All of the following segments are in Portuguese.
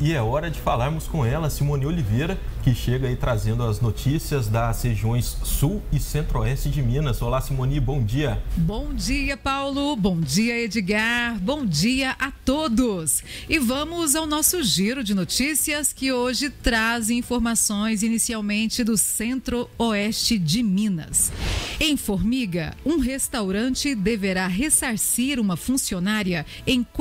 E é hora de falarmos com ela, Simone Oliveira, que chega aí trazendo as notícias das regiões Sul e Centro-Oeste de Minas. Olá, Simone, bom dia. Bom dia, Paulo. Bom dia, Edgar. Bom dia a todos. E vamos ao nosso giro de notícias, que hoje traz informações inicialmente do Centro-Oeste de Minas. Em Formiga, um restaurante deverá ressarcir uma funcionária em R$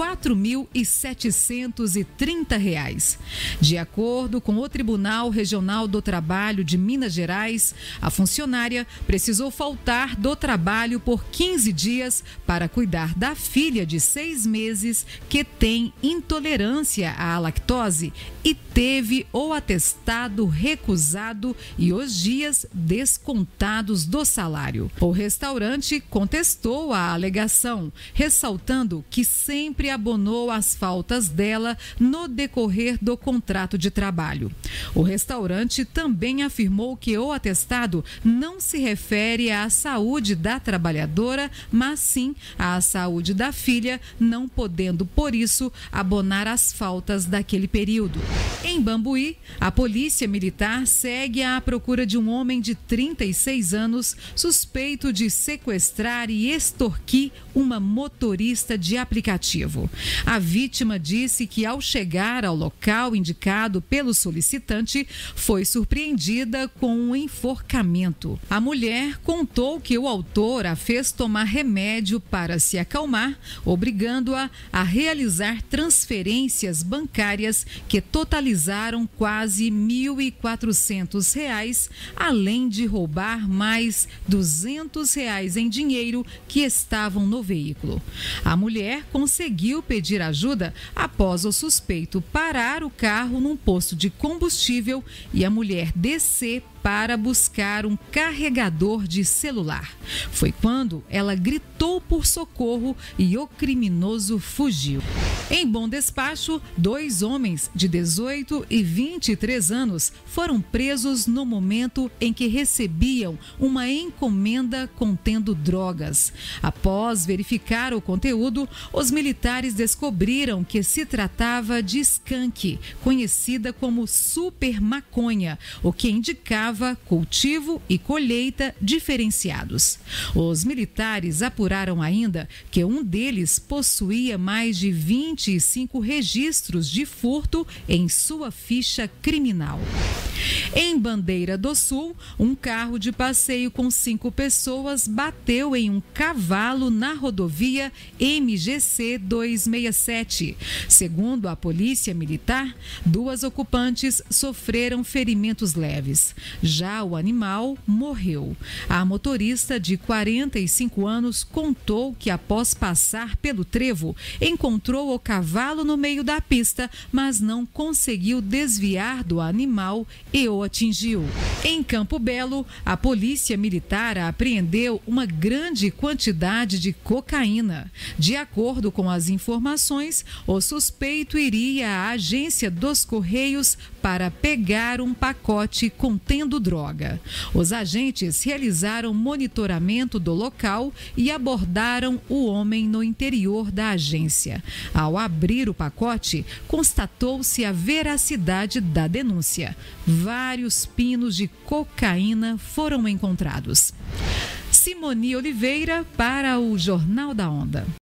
4.730. De acordo com o Tribunal Regional do Trabalho de Minas Gerais, a funcionária precisou faltar do trabalho por 15 dias para cuidar da filha de 6 meses que tem intolerância à lactose e teve o atestado recusado e os dias descontados do salário. O restaurante contestou a alegação, ressaltando que sempre abonou as faltas dela no decorrer do contrato de trabalho. O restaurante também afirmou que o atestado não se refere à saúde da trabalhadora, mas sim à saúde da filha, não podendo, por isso, abonar as faltas daquele período. Em Bambuí, a Polícia Militar segue à procura de um homem de 36 anos suspeito de sequestrar e extorquir uma motorista de aplicativo. A vítima disse que, ao chegar ao local indicado pelo solicitante, foi surpreendida com um enforcamento. A mulher contou que o autor a fez tomar remédio para se acalmar, obrigando-a a realizar transferências bancárias que totalizaram quase R$ 1.400, além de roubar mais R$ 200 em dinheiro que estavam no veículo. A mulher conseguiu pedir ajuda após o suspeito parar o carro num posto de combustível e a mulher descer para buscar um carregador de celular. Foi quando ela gritou por socorro e o criminoso fugiu. Em Bom Despacho, 2 homens de 18 e 23 anos foram presos no momento em que recebiam uma encomenda contendo drogas. Após verificar o conteúdo, os militares descobriram que se tratava de skunk, conhecida como super maconha, o que indicava cultivo e colheita diferenciados. Os militares apuraram ainda que um deles possuía mais de 25 registros de furto em sua ficha criminal. Em Bandeira do Sul, um carro de passeio com 5 pessoas bateu em um cavalo na rodovia MGC 267. Segundo a Polícia Militar, 2 ocupantes sofreram ferimentos leves. Já o animal morreu. A motorista de 45 anos contou que, após passar pelo trevo, encontrou o cavalo no meio da pista, mas não conseguiu desviar do animal e o atingiu. Em Campo Belo, a Polícia Militar apreendeu uma grande quantidade de cocaína. De acordo com as informações, o suspeito iria à agência dos Correios para pegar um pacote contendo droga. Os agentes realizaram monitoramento do local e abordaram o homem no interior da agência. Ao abrir o pacote, constatou-se a veracidade da denúncia. Vários pinos de cocaína foram encontrados. Simone Oliveira para o Jornal da Onda.